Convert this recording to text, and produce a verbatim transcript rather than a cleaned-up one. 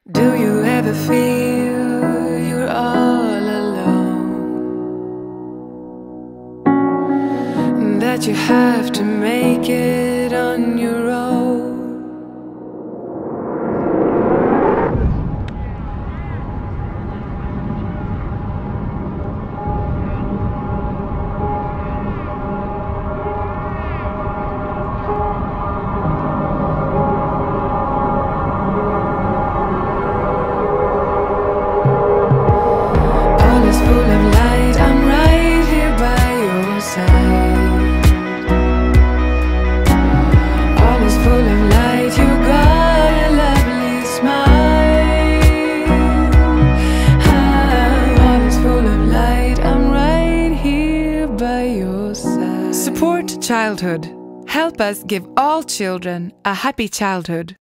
Do you ever feel you're all alone? That you have to make it on your own? Support childhood. Help us give all children a happy childhood.